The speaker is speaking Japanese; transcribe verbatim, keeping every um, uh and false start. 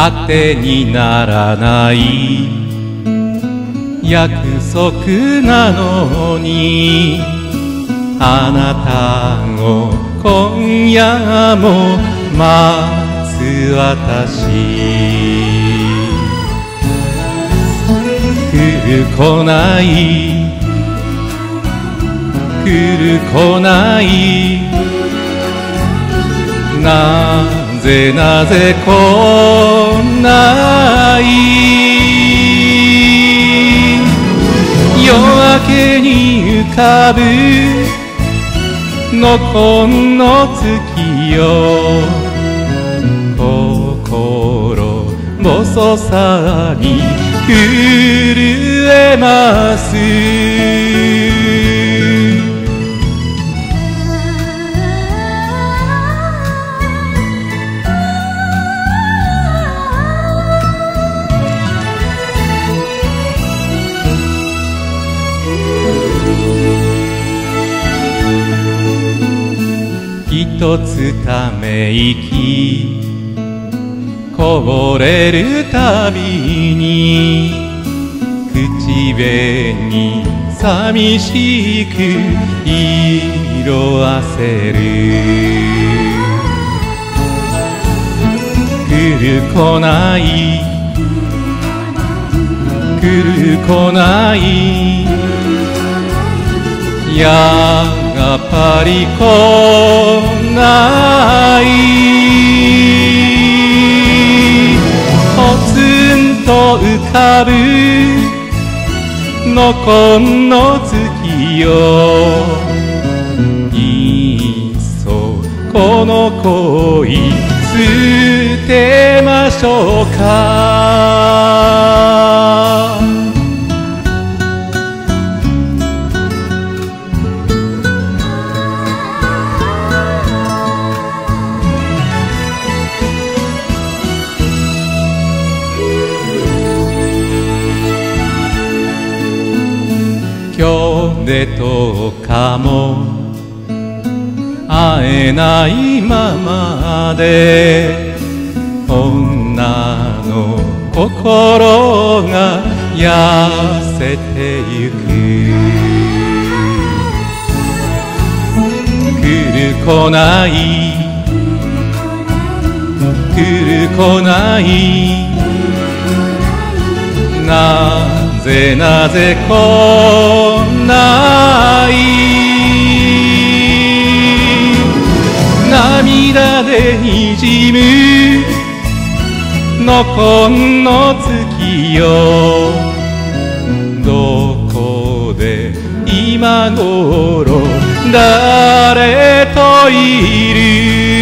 当てにならない約束なのに、あなたを今夜も待つ私。来る来ない来る来ない、なぜなぜ来ない。夜明けに浮かぶのこの月よ、心細さに震えます。一つため息こぼれるたびに、口紅寂しく色あせる。来る来ない来る来ない、やっぱり来ない。ポツンと浮かぶのこの月よ、いっそこの恋捨てましょうか。今日でとおかも会えないままで、女の心が痩せてゆく。来る来ない来る来ない、なぜなぜ来ない。涙でにじむのこの月よ、どこで今頃誰といる。